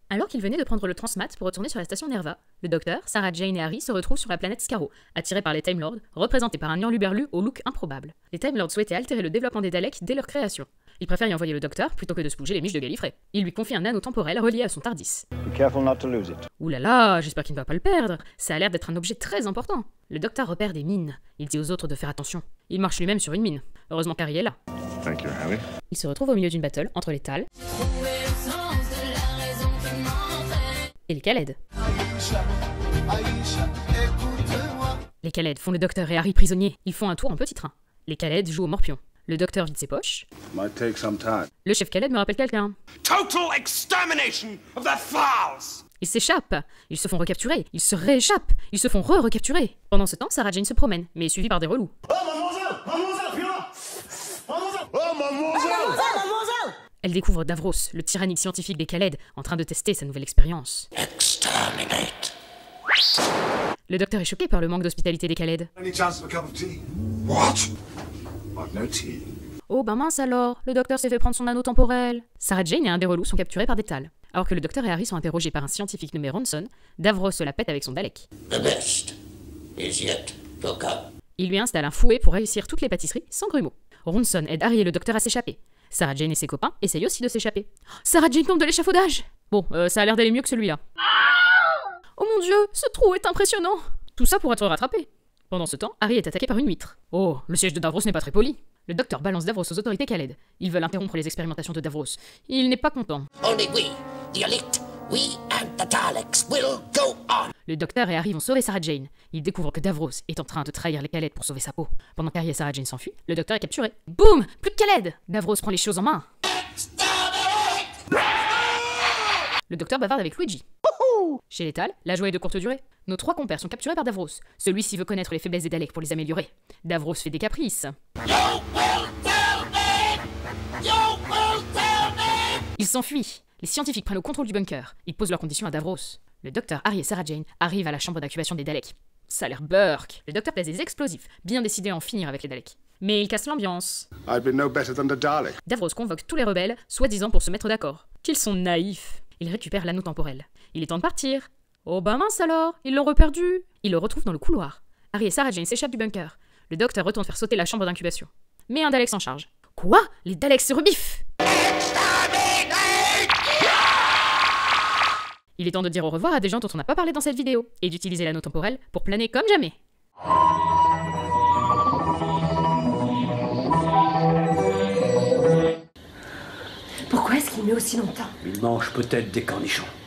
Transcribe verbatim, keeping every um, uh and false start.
Alors qu'ils venaient de prendre le Transmat pour retourner sur la station Nerva, le docteur, Sarah Jane et Harry se retrouvent sur la planète Skaro, attirés par les Time Lords, représentés par un hurluberlu au look improbable. Les Time Lords souhaitaient altérer le développement des Daleks dès leur création. Ils préfèrent y envoyer le docteur plutôt que de se bouger les miches de Gallifrey. Ils lui confient un anneau temporel relié à son TARDIS. Be careful not to lose it. Ouh là là, j'espère qu'il ne va pas le perdre. Ça a l'air d'être un objet très important. Le docteur repère des mines. Il dit aux autres de faire attention. Il marche lui-même sur une mine. Heureusement qu'Harry est là. Thank you, Harry. Il se retrouve au milieu d'une battle entre les Tal et les Khaled. Les Khaled font le docteur et Harry prisonniers. Ils font un tour en petit train. Les Khaled jouent au morpion. Le docteur vide ses poches. Might take some time. Le chef Khaled me rappelle quelqu'un. Total extermination of the Thals! Ils s'échappent. Ils se font recapturer. Ils se rééchappent. Ils se font re-recapturer. Pendant ce temps, Sarah Jane se promène, mais est suivie par des relous. Oh, mademoiselle! Mademoiselle, viens là! Mademoiselle! Oh, mademoiselle! Elle découvre Davros, le tyrannique scientifique des Khaled, en train de tester sa nouvelle expérience. Exterminate. Le docteur est choqué par le manque d'hospitalité des Khaled. Any chance of a cup of tea? What? I've no tea. Oh ben mince alors, le docteur s'est fait prendre son anneau temporel. Sarah Jane et un des relous sont capturés par des Tal. Alors que le docteur et Harry sont interrogés par un scientifique nommé Ronson, Davros se la pète avec son Dalek. The best is yet to come. Il lui installe un fouet pour réussir toutes les pâtisseries sans grumeaux. Ronson aide Harry et le docteur à s'échapper. Sarah Jane et ses copains essayent aussi de s'échapper. Sarah Jane tombe de l'échafaudage. Bon, euh, ça a l'air d'aller mieux que celui-là. Oh mon dieu, ce trou est impressionnant. Tout ça pour être rattrapé. Pendant ce temps, Harry est attaqué par une huître. Oh, le siège de Davros n'est pas très poli. Le docteur balance Davros aux autorités Khaled. Ils veulent interrompre les expérimentations de Davros. Il n'est pas content. Only we, the elite, we and the Daleks will go on. Le docteur et Harry vont sauver Sarah Jane. Ils découvrent que Davros est en train de trahir les Khaled pour sauver sa peau. Pendant qu'Harry et Sarah Jane s'enfuient, le docteur est capturé. Boum! Plus de Khaled! Davros prend les choses en main. Le docteur bavarde avec Luigi. Chez les Tal, la joie est de courte durée. Nos trois compères sont capturés par Davros. Celui-ci veut connaître les faiblesses des Daleks pour les améliorer. Davros fait des caprices. Ils s'enfuient. Les scientifiques prennent le contrôle du bunker. Ils posent leurs conditions à Davros. Le docteur, Harry et Sarah Jane arrivent à la chambre d'incubation des Daleks. Ça a l'air burk. Le docteur place des explosifs, bien décidé à en finir avec les Daleks. Mais il casse l'ambiance. I've been no better than the Dalek. Davros convoque tous les rebelles, soi-disant pour se mettre d'accord. Qu'ils sont naïfs. Il récupère l'anneau temporel. Il est temps de partir. Oh bah mince alors, ils l'ont reperdu. Ils le retrouvent dans le couloir. Harry et Sarah Jane s'échappent du bunker. Le docteur retourne faire sauter la chambre d'incubation. Mais un Dalek s'en charge. Quoi? Les Daleks se rebiffent! Il est temps de dire au revoir à des gens dont on n'a pas parlé dans cette vidéo, et d'utiliser l'anneau temporel pour planer comme jamais. Pourquoi est-ce qu'il met aussi longtemps? Il mange peut-être des cornichons.